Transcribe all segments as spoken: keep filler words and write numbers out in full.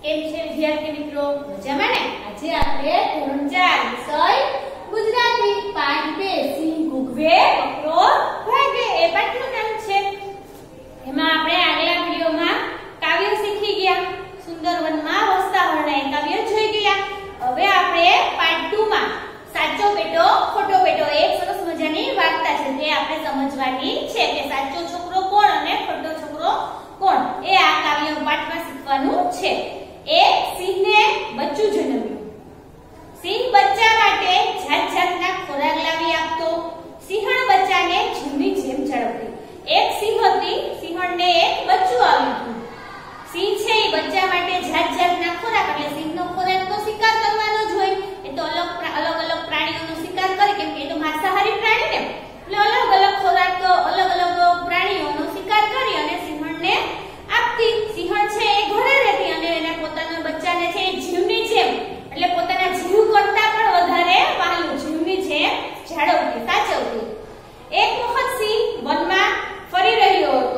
કેમ છે વિદ્યાર્થી મિત્રો? મજામાં ને? આજે આપણે ધોરણ ચાર વિષય ગુજરાતી પાઠ બે સિંહ ગુગવે બકરો ભાગે એ પાઠનું નામ છે. એમાં આપણે આગલા વિડિયોમાં કાવ્ય શીખી ગયા, સુંદર વનમાં વસતા હરણા એ કાવ્ય જોઈ ગયા. હવે આપણે પાઠ બે માં સાચો બેટો ખોટો બેટો એક સરસ મજાની વાર્તા છે તે આપણે સમજવાની છે કે સાચો છોકરો કોણ અને ખોટો છોકરો કોણ એ આ કાવ્ય પાઠમાં શીખવાનું છે. એક સિંહને બચ્ચું જન્મ્યું. સિંહ બચ્ચા માટે જાત જાતના ખોરાક લાવી આપતો. સિંહણ બચ્ચાને જીવની જેમ જાળવતી. એક સિંહ હતી, સિંહણને એક બચ્ચું આવ્યું હતું. સિંહ છે એ બચ્ચા માટે જાત જાતના ખોરાક, એટલે સિંહનો ખોરાક તો શિકાર કરવાનો જ હોય. એ તો અલગ અલગ અલગ પ્રાણીઓનો શિકાર કરે, કેમ કે એ તો માંસાહારી પ્રાણી ને, એટલે અલગ અલગ ખોરાક તો અલગ અલગ પ્રાણીઓનો શિકાર કરી અને સિંહણને આપતી. સિંહણ છે એ ઘરે રહેતી અને એને પોતાના બચ્ચાને છે એ જીવની જેમ, એટલે પોતાના જીવ કરતા પણ વધારે વહાલું જીવની જેમ જાળવતી, સાચવતી. એક વખત સિંહ વનમાં ફરી રહ્યો હતો,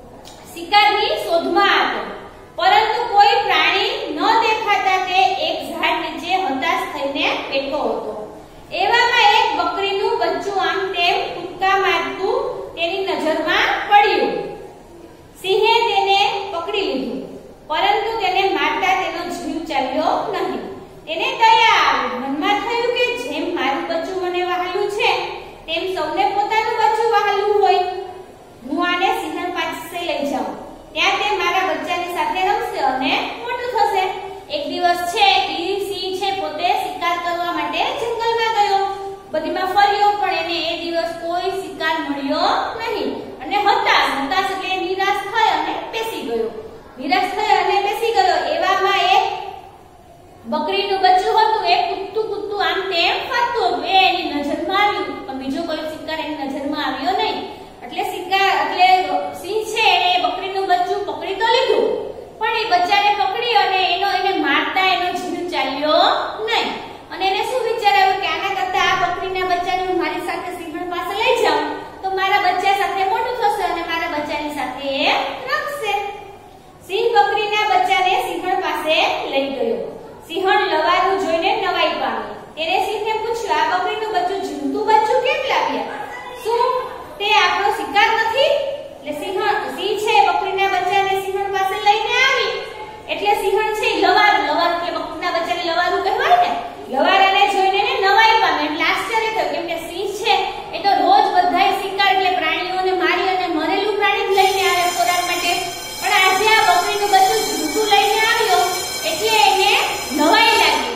શિકારની શોધમાં હતો, પરંતુ કોઈ પ્રાણી ન દેખાતા તે એક ઝાડ નીચે હતાશ થઈને બેઠો હતો. એવામાં એક બકરીનું બચ્ચું આમ તેમ કૂદકા મારતું તેની નજરમાં પડ્યું. સિંહે તેને પકડી લીધું, પરંતુ તેને મારતા તેનો જીવ ચાલ્યો નહીં. તેને દયા આવી. મનમાં થયું કે જેમ મારું બચ્ચું મને વહાલું છે તેમ સૌને પોતાનું બચ્ચું વહાલું હોય. હું આને સિંહણ પાસે લઈ જાઉં, ત્યાં તે મારા બચ્ચાની સાથે રમશે અને મોટું થશે. એક દિવસ છે એ સિંહ છે પોતે શિકાર કરવા માટે જંગલમાં ગયો. બધીમાં ફર્યો, પણ એને એ દિવસ કોઈ શિકાર મળ્યો નહીં અને હતાશ હતાશ એટલે નિરાશ થઈ અને બેસી ગયો. નિરાશ થઈ અને બેસી ગયો. એવામાં એક બકરીનું બચ્ચું હતું, એ કૂદતું કૂદતું આમ તેમ ફરતું હતું. એ એની નજરમાં આવ્યું, પણ બીજો કોઈ શિકાર એની નજરમાં આવ્યો નહીં. એટલે શિકાર એટલે સિંહ છે એને બકરીનું બચ્ચું પકડી તો લીધું, પણ એ બચ્ચાને પકડી અને એનો એને મારતા એનો જીવ ચાલ્યો નહીં. અને એને શું વિચાર આવ્યો કે આના કરતા આ બકરીના બચ્ચાને હું મારી સાથે સિંહણ પાસે લઈ જાઉં તો મારા બચ્ચા સાથે મોટું થશે અને મારા બચ્ચાની સાથે એ રમશે. સિંહ બકરીના બચ્ચાને સિંહણ પાસે લઈ ગયો. સિંહણ લવારું જોઈને નવાઈ પામી. તેને સિંહને પૂછ્યું, આ બકરીનું બચ્ચું જીવતું બચ્ચું કેમ લાવ્યા? શું તે આપણો શિકાર નથી? એટલે સિંહણ સિંહ છે બકરીના બચ્ચાને સિંહણ પાસે લઈને આવી. એટલે સિંહણ છે લવારું લવારું એટલે બકરીના બચ્ચાને લવારું કહેવાય ને, લવારાને જોઈને એને નવાઈ પામી. એટલે આશ્ચર્ય થયું, કેમ કે સિંહ છે એ તો રોજ બધાય શિકાર એટલે પ્રાણીઓને મારી અને મરેલું પ્રાણી જ લઈને આવે ખોરાક માટે, પણ આજે આ બકરીનું બચ્ચું જીવતું લઈને આવ્યો એટલે એને નવાઈ લાગી.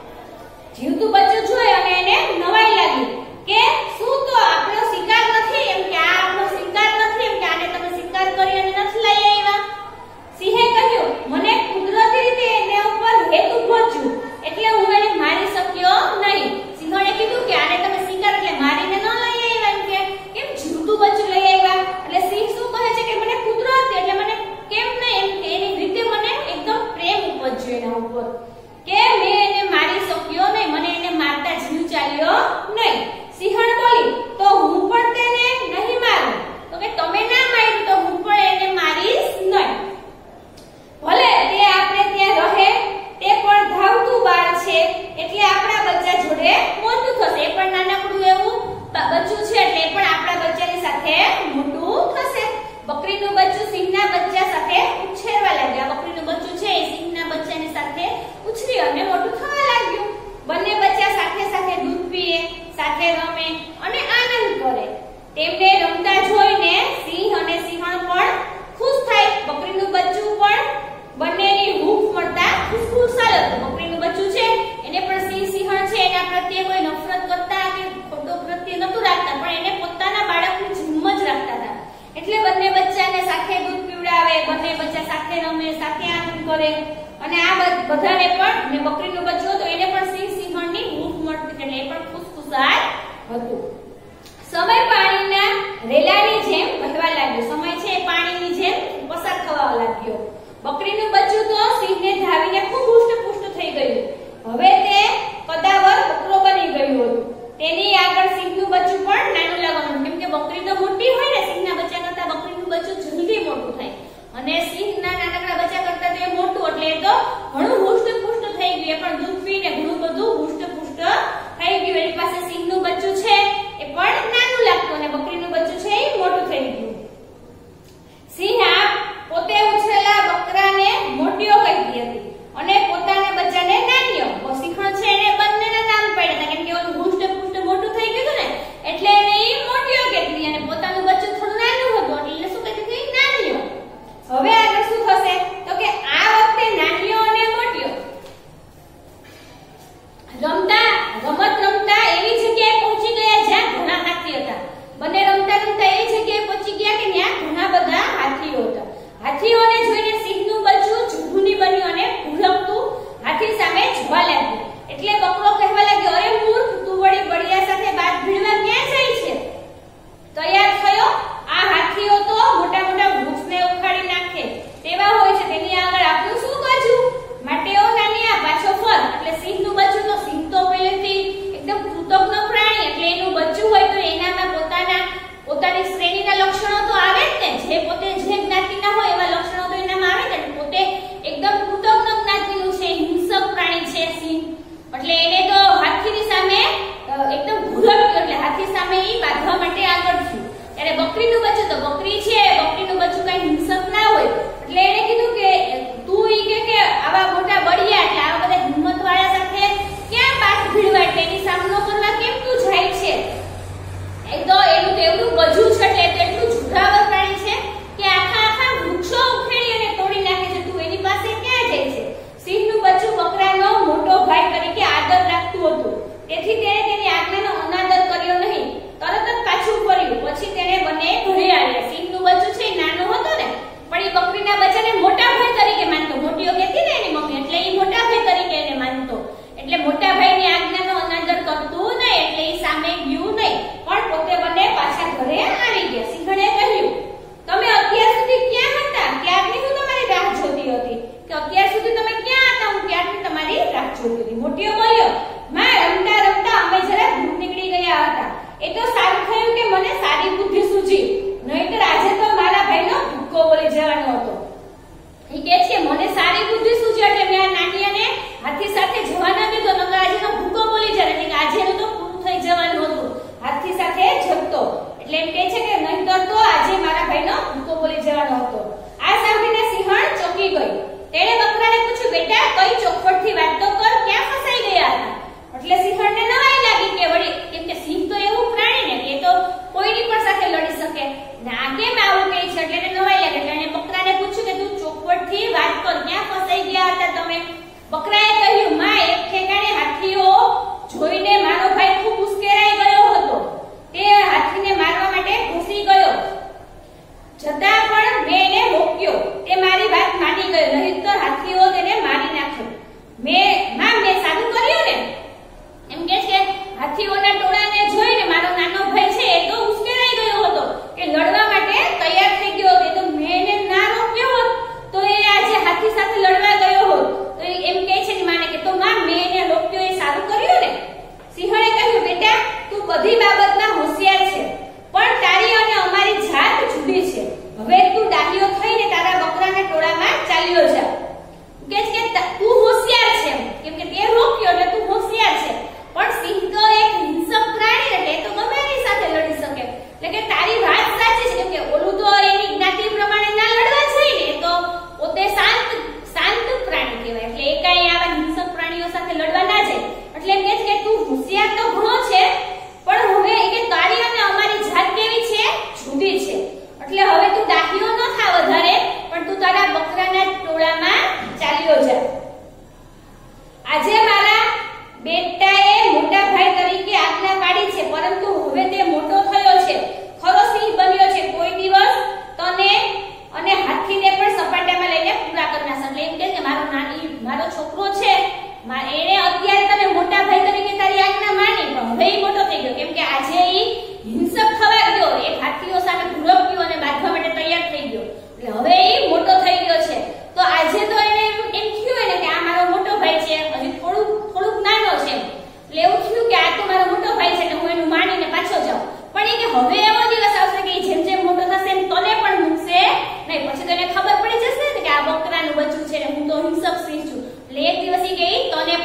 જીવતું બચ્ચું જોઈ અને એને નવાઈ લાગી કે શું તો આપણો શિકાર નથી? એમ કે આ આપણો શિકાર નથી, એમ કે આને તમે શિકાર કરી અને નથી લઈ આવ્યા. સિંહે કહ્યું, મને કુદરતી રીતે એને ઉપર હેત ઉભો છું એટલે હું એને મારી શક્યો નહીં. સિંહણે કીધું કે આને તમે શિકાર એટલે મારીને ન લઈ આવ્યા, એમ કે કેમ જીવતું બચ્ચું લઈ આવ્યા? એટલે સિંહ શું કહે છે કે મને કુદરતી એટલે મને કેમ નહીં, એમ કે એની રીતે મને એકદમ પ્રેમ ઉપજ્યો એના ઉપર કે મેં એને મારી શક્યો નહીં, મને એને મારતા જીવ ચાલ્યો નહીં. સિંહણ બોલી, તો હું પણ તેને નહીં મારું. તો કે તમે ના માર્યું તો હું પણ એને મારીશ નહીં. ભલે તે આપણે ત્યાં રહે, તે પણ ધાવતું બાળ છે એટલે આપણા બચ્ચા જોડે મોટું થશે. એ પણ નાનકડું એવું બચ્ચું છે એટલે એ પણ આપણા બચ્ચાની સાથે મોટું થશે. બકરીનું બચ્ચું સિંહના બચ્ચા સાથે ઉછેરવા લાગ્યા. બકરીનું બચ્ચું છે એ સિંહના બચ્ચાની સાથે ઉછરી અને મોટું થવા લાગ્યું. બંને બચ્ચા સાથે સાથે દૂધ પીએ, સાથે રમે અને આનંદ કરે. તેમને રમતા જોઈને સિંહ અને સિંહણ પણ ખુશ થાય. બકરીનું બચ્ચું પણ બંનેની હૂંફ મળતા ખુશખુશાલ હતું. બકરીનું બચ્ચું છે એને પણ સિંહ સિંહણ છે એના પ્રત્યે કોઈ નફરત કરતા કે ખોટો પ્રત્યે નતું રાખતા, પણ એને પોતાના બાળકની જેમ જ રાખતા હતા. એટલે બંને બચ્ચાને સાથે દૂધ પીવડાવે, બંને બચ્ચા સાથે રમે, સાથે આનંદ કરે અને આ બધાને પણ ને બકરીનું બચ્ચું હતું એને પણ સિંહ સિંહણની હૂંફ મળતી એટલે એ પણ ખુશખુશાલ હતું. સમય પાણીના રેલાની જેમ વહેવા લાગ્યો. સમય છે એ પાણીની જેમ પસાર થવા લાગ્યો. બકરીનું બચ્ચું તો સિંહને ધાવીને ખૂબ હૃષ્ટપુષ્ટ થઈ ગયું. હવે તે કદાવર બકરો બની ગયું હતું. તેની આગળ સિંહનું બચ્ચું પણ નાનું લાગવાનું, કેમ કે બકરી તો મોટી હોય ને, સિંહના બચ્ચા કરતા બકરીનું બચ્ચું જલ્દી મોટું થાય અને સિંહના નાનકડા બચ્ચા કરતા તે મોટું એટલે એ તો ગયું, એ પણ દૂધ પીને ઘણું બધું હુષ્ટ-પુષ્ટ થઈ ગયું. એની પાસે સિંહનું બચ્ચું છે એ પણ નાનું લાગતું અને બકરીનું બચ્ચું છે એ મોટું થઈ ગયું. સિંહ આ પોતે ઉછરેલા બકરાને મોટિયો કહેતી હતી અને પોતાના બચ્ચાને નાનિયો. સિંહણ છે એને બંનેના નામ પાડ્યા હતા કેમ કે ઓલું હુષ્ટ-પુષ્ટ મોટું થઈ ગયું ને એટલે એને ઈ મોટિયો કહેતી અને પોતાનું બચ્ચું થોડું નાનું હતું એટલે શું કહેતી હતી? નાનિયો. હવે આગળ શું થશે તો કે આ વખતે નાનિયો અને મોટિયો રમતા રમત રમતા એવી જગ્યાએ પહોંચી ગયા જ્યાં ઘણા હાથી હતા. બંને રમતા રમતા એવી જગ્યાએ પહોંચી ગયા કે ત્યાં ઘણા બધા હાથીઓ હતા. હાથીઓને જોઈને સિંહનું બચ્ચું જુઠ્ઠુની બન્યું અને ભૂલકતું હાથી સામે જોવા લાગ્યું. એટલે બકરો કહેવા લાગ્યો, અરે મૂર્ખ, તું વળી બળિયા સાથે બાદ ભીડવા ક્યાં જાય છે? તૈયાર થયો. આ હાથીઓ તો મોટા મોટા વૃક્ષને ઉખાડી નાખે તેવા હોય છે, તેની આગળ આપણું શું બાજુ? માટે ઓ નાનિયા પાછો ફર. એટલે સિંહનું બચ્ચું તો સિંહ તો પહેલેથી એકદમ કૃતજ્ઞ પ્રાણી એટલે એનું બચ્ચું હોય તો એનામાં પોતાના પોતાની શ્રેણીના લક્ષણો તો આવે જ ને. જે પોતે જે જ્ઞાતિના હોય એવા લક્ષણો તો એનામાં આવે જ ને. પોતે એકદમ કૃતજ્ઞ જ્ઞાતિનું છે, હિંસક પ્રાણી છે સિંહ. એટલે એને તો હાથીની સામે એકદમ ભૂલક્યું એટલે હાથી સામે ઈ બાંધવા માટે આગળ થયું. ત્યારે બકરીનું બચ્ચું તો બકરી છે, બકરીનું બચ્ચું કઈ હિંસક ના હોય એટલે એને કીધું કે તું ઈ કે કે આવા મોટા બળિયા એટલે આવા બધા હિંમતવાળા સાથે ક્યાં બાદ ભીડવા એટલે એની સામનો કરવા કેમ તું જાય છે? એ તો એનું તો એવું ગજું છે એટલે એટલું જુરાવર પ્રાણી છે કે આખા આખા વૃક્ષો ઉખેડી અને તોડી નાખે છે. તું એની પાસે ક્યાં જાય છે? સિંહનું બચ્ચું બકરાનો મોટો ભાઈ તરીકે આદર રાખતું હતું તેથી તેણે તેની આજ્ઞાનો અનાદર કર્યો નહીં. તરત જ પાછું ફર્યું. પછી તેણે બંને ઘરે આવ્યા. સિંહનું બચ્ચું છે નાનો હતો ને પણ એ બકરીના બચ્ચાને મોટા ભાઈ તરીકે માનતો. મોટીઓ કહેતી ને એની મમ્મી એટલે એ મોટા ભાઈ તરીકે એને માનતો. એટલે મોટા ભાઈની આજ્ઞાનો અનાદર કરતું નહીં એટલે એ સામે ગયું નહીં પણ પોતે બંને પાછા ઘરે આવી ગયા. સિંહણે કહ્યું, તમે અત્યાર સુધી ક્યાં હતા? ક્યારની હું તમારી રાહ જોતી હતી. કે અત્યાર સુધી તમે ક્યાં હતા? હું ક્યારની તમારી રાહ જોતી હતી. મોટીઓ બોલ્યો, માં રમતા રમતા અમે જરા દૂર નીકળી ગયા હતા. એ તો સારું થયું કે મને સારી બુદ્ધિ સૂજી, નહીતર આજે તો મારા ભાઈનો ભૂક્કો બોલી જવાનો હતો. એ કહે છે મને સારી બુદ્ધિ સૂજી એટલે મેં આ નાનિયાને હાથી સાથે જવા ન દીધો, નકર આજે તો ભૂક્કો બોલી જાય એટલે કે આજે એનું તો પૂરું થઈ જવાનું હતું હાથી સાથે જગતો. એટલે એમ કહે છે કે નહીતર તો આજે મારા ભાઈનો ભૂક્કો બોલી જવાનો હતો. આ સાંભળીને સિંહણ ચોંકી ગઈ. તેણે બકરાને પૂછ્યું, બેટા કઈ ચોખવટથી વાત તો કર, ક્યાં ફસાઈ ગયા હતા? એટલે સિંહણને નવાઈ લાગી કે વળી કેમ કે સિંહ તો એવું પ્રાણી ને કે તો કોઈની પણ સાથે લડી શકે ને આ કેમ આવું કહે છે એટલે એને નવાઈ લાગે. એટલે એને બકરાને પૂછ્યું કે તું ચોખવટથી વાત કર, ક્યાં ફસાઈ ગયા હતા તમે? બકરાએ કહ્યું, માં એક ઠેકાણે હાથીઓ જોઈને મારો ભાઈ ખૂબ ઉશ્કેરાઈ ગયો હતો. તે હાથીને મારવા માટે ઘૂસી ગયો. છતાં પણ મેં એને રોક્યો. તે મારી વાત માની ગયો, નહીંતર હાથીઓ તેને મારી નાખ્યો. મેં માં મેં સારું કર્યું ને? એમ કે છે હાથીઓના ટોળાને જોઈને મારો નાનો ભાઈ છે એ તો ઉશ્કેરાઈ ગયો હતો કે લડવા માટે તૈયાર થઈ ગયો હતો. તો મેં એને ના રોક્યો હોત તો એ આજે હાથી સાથે લડવા ગયો હોત. તો એમ કહે છે કે માને કે તો માં મેં એને રોક્યો એ સારું કર્યું ને? સિંહણે કહ્યું, બેટા તું બધી બાબતમાં હોશિયાર છે પણ તારી અને અમારી જાત જુદી છે. હવે તું ડાહ્યો થઈને તારા બકરાના ટોળામાં ચાલ્યો જા. કે છે કે તું હોશિયાર છે કેમ કે તે રોક્યો એટલે તું હોશિયાર છે પણ સિંહ તો એક હિંસક પ્રાણી એટલે તો ગમે એની સાથે લડી શકે. એટલે કે તારી વાત સાચી છે કેમ કે ઓલું તો એની જ્ઞાતિ પ્રમાણે ના લડવા જાય ને તો પોતે શાંત શાંત પ્રાણી કહેવાય એટલે એ કાંઈ આવા હિંસક પ્રાણીઓ સાથે લડવા ના જાય. એટલે એમ કહે છે કે તું હોશિયાર તો ઘણો છે પણ હવે કે તારી અને અમારી જાત કેવી છે? જુદી છે. એટલે હવે તું ડાહ્યો ન થા વધારે પણ તું તારા બકરાના ટોળામાં ચાલ્યો જા. આજે મારા બેટાએ મોટા ભાઈ તરીકે આજ્ઞા પાડી છે પરંતુ હવે તે મોટો થયો છે, ખરો સિંહ બન્યો છે. કોઈ દિવસ તને અને હાથીને પણ સપાટામાં લઈને પૂરા કરી નાખશે. એટલે એમ કહે કે મારો નાની મારો છોકરો છે એને અત્યારે તને મોટા ભાઈ તરીકે તારી આજ્ઞા માની પણ હવે ઈ મોટો થઈ ગયો કેમ કે આજે ઈ હિંસક થવા ગયો, એક હાથીઓ સામે ભૂલક્યો અને બાંધવા માટે તૈયાર થઈ ગયો. એટલે હવે ઈ મોટો થઈ ગયો છે તો આજે તો એને એમ થયું ને કે આ મારો મોટો ભાઈ છે, હજી થોડું થોડુંક નાનો છે. એટલે એવું થયું કે આ તો મારો મોટો ભાઈ છે એટલે હું એનું માનીને પાછો જાઉં. પણ એ કે હવે એવો દિવસ આવશે કે જેમ જેમ મોટો થશે એમ તને પણ મૂકશે નહીં. પછી તો એને ખબર પડી જશે ને કે આ બકરાનું બચ્ચું છે ને હું તો હિંસક સિંહ છું. એટલે એક દિવસ ઈ કે તને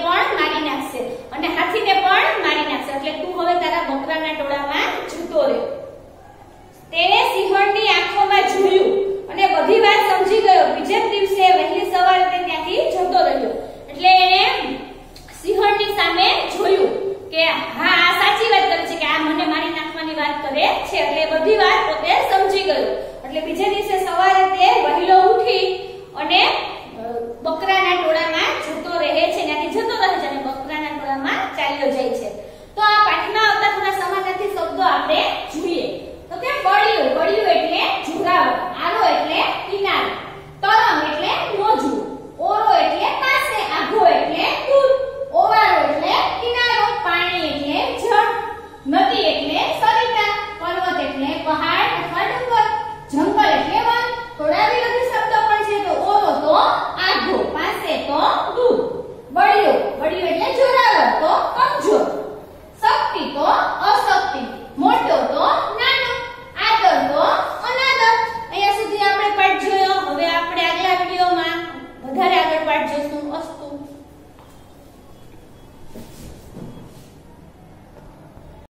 મળીશું. અસ્તુ.